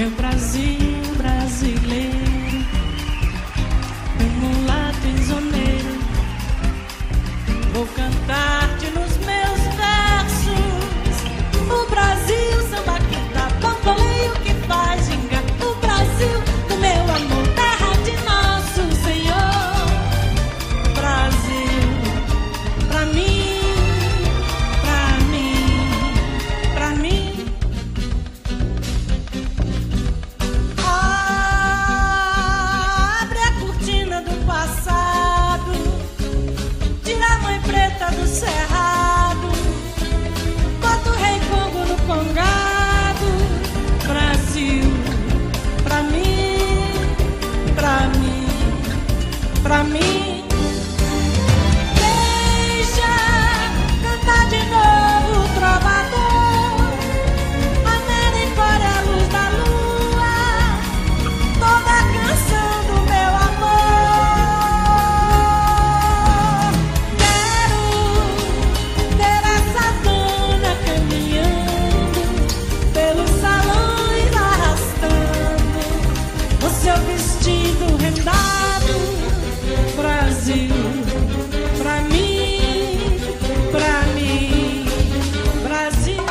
Meu Brasil brasileiro, um mulato isoneiro, vou cantar-te nos meus versos. O Brasil, samba que dá bamboleio, que faz gingar. O Brasil do meu amor, terra de nosso Senhor. Brasil, pra mim, pra mim, pra mim. Abre a cortina do passado, tira a mãe preta do cerrado, bota o rei Congo no congado. Brasil, pra mim, pra mim, pra mim. Deixa cantar de novo o trovador, América, olha a luz da lua, toda a canção do meu amor. Quero ter essa dona caminhando pelos salões, arrastando o seu vestido rendado. Brasil, pra mim, Brasil.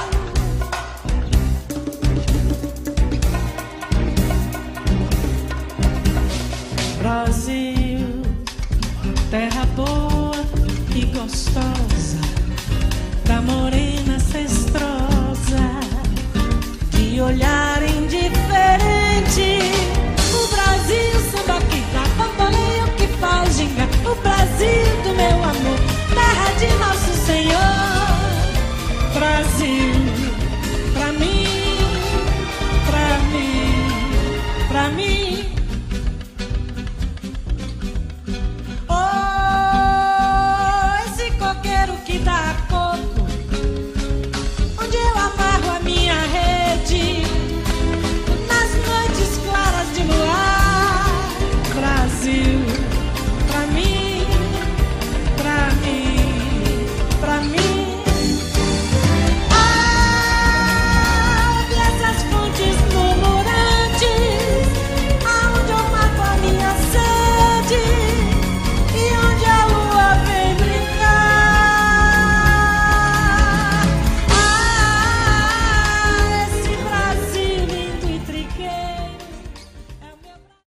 Brasil, terra boa e gostosa, da morena cestrosa, de olhar indiferente. O Brasil, samba que dá bamboleio, que faz gingar. O Brasil do meu amor, terra de nosso Senhor. Brasil,